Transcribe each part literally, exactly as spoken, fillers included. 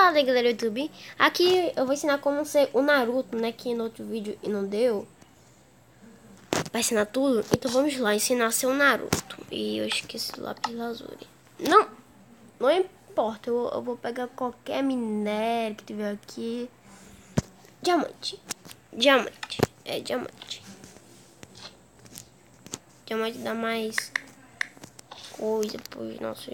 Fala aí, galera do YouTube. Aqui eu vou ensinar como ser o Naruto, né? Que no outro vídeo não deu pra ensinar tudo. Então vamos lá, ensinar a ser o Naruto. E eu esqueci o lápis lazuli. Não, não importa. Eu, eu vou pegar qualquer minério que tiver aqui. Diamante. Diamante. É, diamante. Diamante dá mais coisa pros nossos...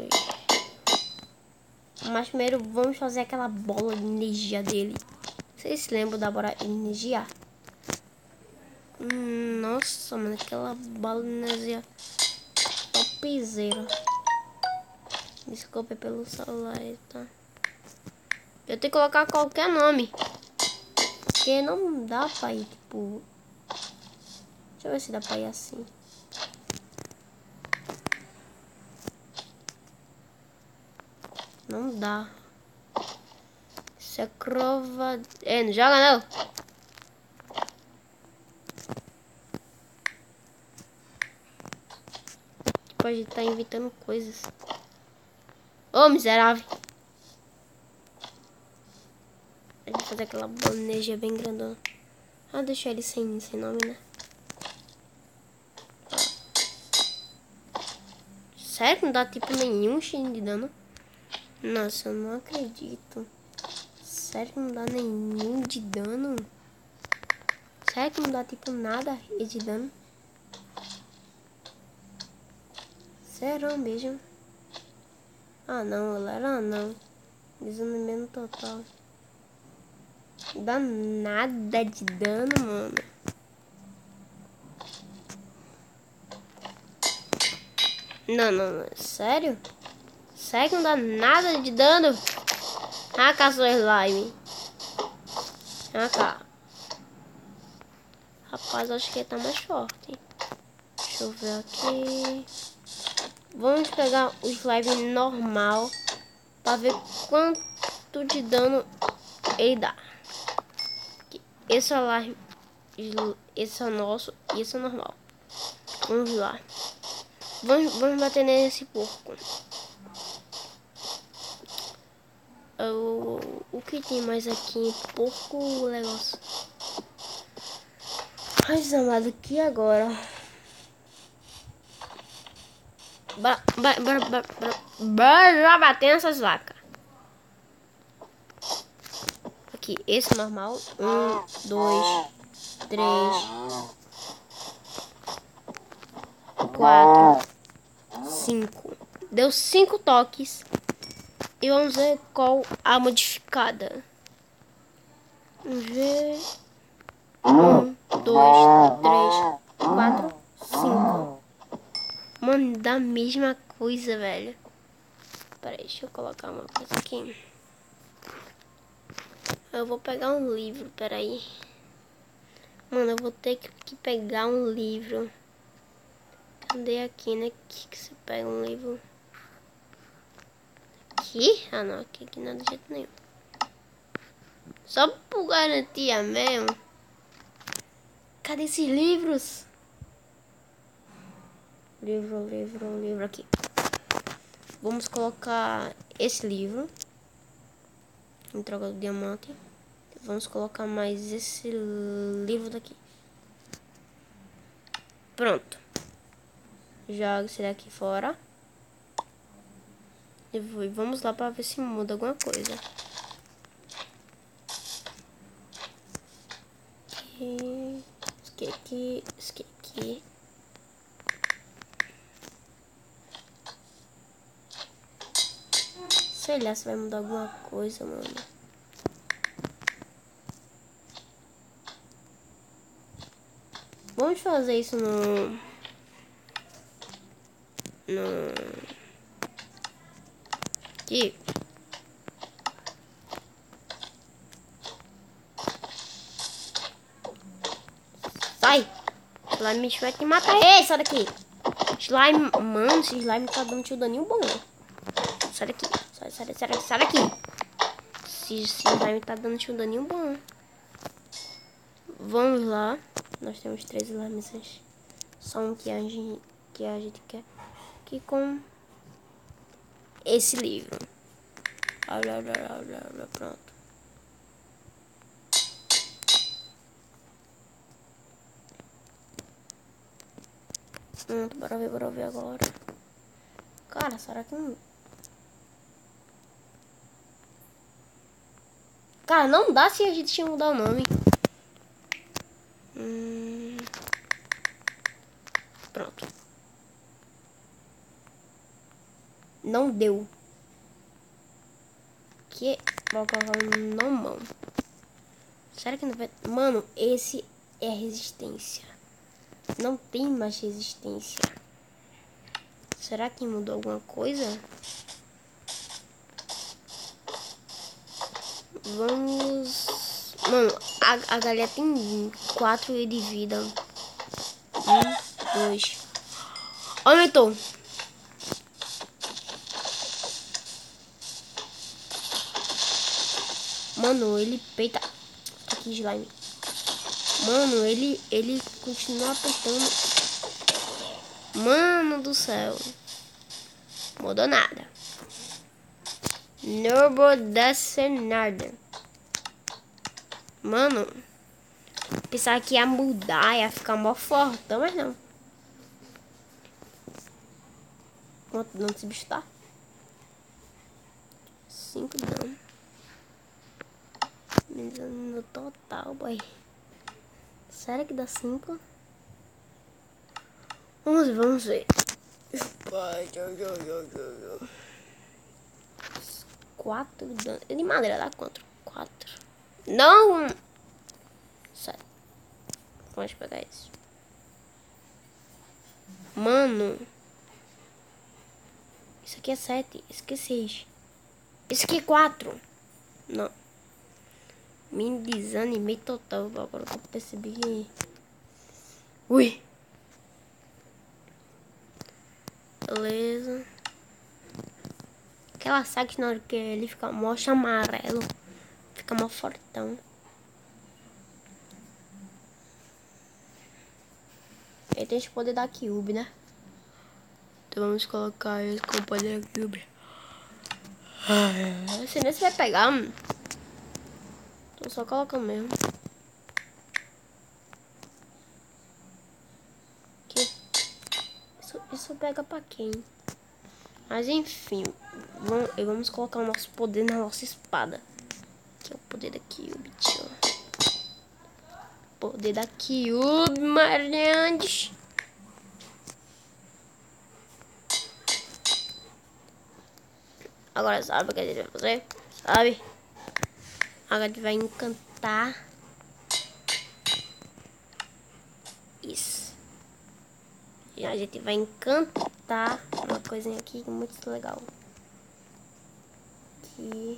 Mas primeiro vamos fazer aquela bola de energia dele. Vocês se lembram da bola de energia? Hum, nossa, mano, aquela bola de energia topzera. Desculpa pelo celular, tá? Eu tenho que colocar qualquer nome. Porque não dá pra ir, tipo... Deixa eu ver se dá pra ir assim. Não dá. Isso é crova... É, não joga não. Pode estar inventando coisas. Ô, miserável. A gente fazer aquela bola de energia bem grandona. Ah, deixa ele sem, sem nome, né? Sério que não dá tipo nenhum X de dano? Nossa, eu não acredito. Sério que não dá nenhum de dano? Sério que não dá tipo nada de dano? Será mesmo? Ah não, galera, não. Desanimento total. Não dá nada de dano, mano. Não, não, não. Sério? Sério que não dá nada de dano? Ah, caçou slime. Ah, cá. Rapaz, acho que ele tá mais forte. Deixa eu ver aqui. Vamos pegar o slime normal para ver quanto de dano ele dá. Esse é o slime, esse é o nosso e esse é o normal. Vamos lá. Vamos, vamos bater nesse porco. O, o que tem mais aqui? Porco negócio. Ai, desamado, aqui agora. Bora, bora, bora, bora, bora, bora bater nessas vacas. Aqui, esse normal. Um, dois, três, quatro, cinco. Deu cinco toques. E vamos ver qual a modificada. Vamos ver. Um, dois, três, quatro, cinco. Mano, dá a mesma coisa, velho. Pera aí, deixa eu colocar uma coisa aqui. Eu vou pegar um livro, pera aí. Mano, eu vou ter que pegar um livro. Cadê aqui, né? Que, que você pega um livro? Aqui? Ah, não. Aqui, aqui não é de jeito nenhum. Só por garantia mesmo. Cadê esses livros? Livro, livro, livro aqui. Vamos colocar esse livro em troca do diamante. Vamos colocar mais esse livro daqui. Pronto. Joga esse daqui fora. E vamos lá para ver se muda alguma coisa. Aqui, aqui, aqui, aqui, aqui. Sei lá se vai mudar alguma coisa, mano. Vamos fazer isso no... No... Aqui. Sai! Slime vai te matar. Ei, sai daqui! Slime, mano, esse slime tá dando tio daninho bom. Sai daqui. Sai, sai, sai, sai daqui. Esse, esse slime tá dando tio daninho bom. Vamos lá. Nós temos três slimes. Só um que a gente, que a gente quer. Aqui com esse livro. Olha, olha, olha, olha, pronto. Pronto, bora ver, bora ver agora. Cara, será que não... Cara, não dá se a gente mudar o nome. Hum... Pronto. Não deu. Que... Vou colocar no mão. Será que não vai... Mano, esse é resistência. Não tem mais resistência. Será que mudou alguma coisa? Vamos... Mano, a, a galera tem quatro de vida. Um, dois. Aumentou. Mano, ele peita. Aqui, slime. Mano, ele, ele continua apertando. Mano do céu. Mudou nada. Não mudasse nada. Mano, pensava que ia mudar, ia ficar mó fortão, mas não. Quanto dano esse bicho tá? Cinco dano. Menos no total, boy. Será que dá cinco? Vamos ver, vamos ver. Quatro dano. De madeira dá quanto? Quatro. Não! Sai. Vamos pegar isso. Mano. Isso aqui é sete. Isso aqui é seis. Isso aqui é quatro. Não. Me desanimei total. Agora que eu percebi que... Ui. Beleza. Aquela saga na hora que ele fica mó amarelo. Fica mó fortão. Ele tem esse poder da Cube, né? Então vamos colocar ele com o poder da Cube. Não sei nem se vai pegar. Tô só colocando mesmo. Aqui. Isso, isso pega pra quem? Mas enfim. Vamos, vamos colocar o nosso poder na nossa espada. Que é o poder da Cube, tio. Poder da Cube, Mariandes. Agora sabe o que a gente vai fazer? Sabe? Agora a gente vai encantar. Isso. E a gente vai encantar uma coisinha aqui muito legal. Aqui.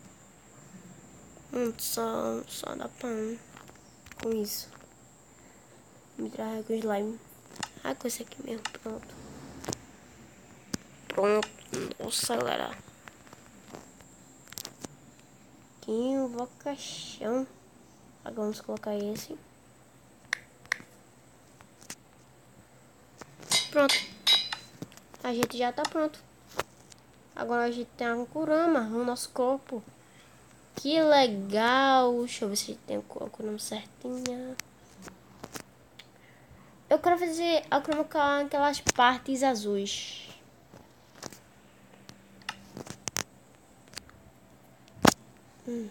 Hum, só, só dá pra com isso. Me traga com slime. Ah, com esse aqui mesmo. Pronto. Pronto. Nossa, galera. Aqui, invocação. Agora vamos colocar esse. Pronto. A gente já tá pronto. Agora a gente tem a Kurama no nosso corpo. Que legal. Deixa eu ver se tem a Kurama certinha. Eu quero fazer a Kurama com aquelas partes azuis. Hum.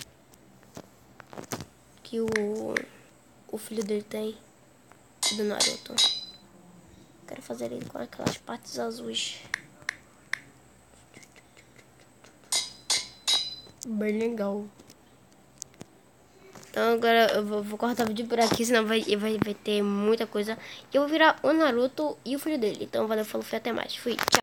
Que o, o filho dele tem. Do Naruto. Quero fazer ele com aquelas partes azuis. Bem legal. Então agora eu vou, vou cortar o vídeo por aqui, senão vai, vai, vai ter muita coisa. E eu vou virar o Naruto e o filho dele. Então valeu, falou, fui, até mais. Fui, tchau.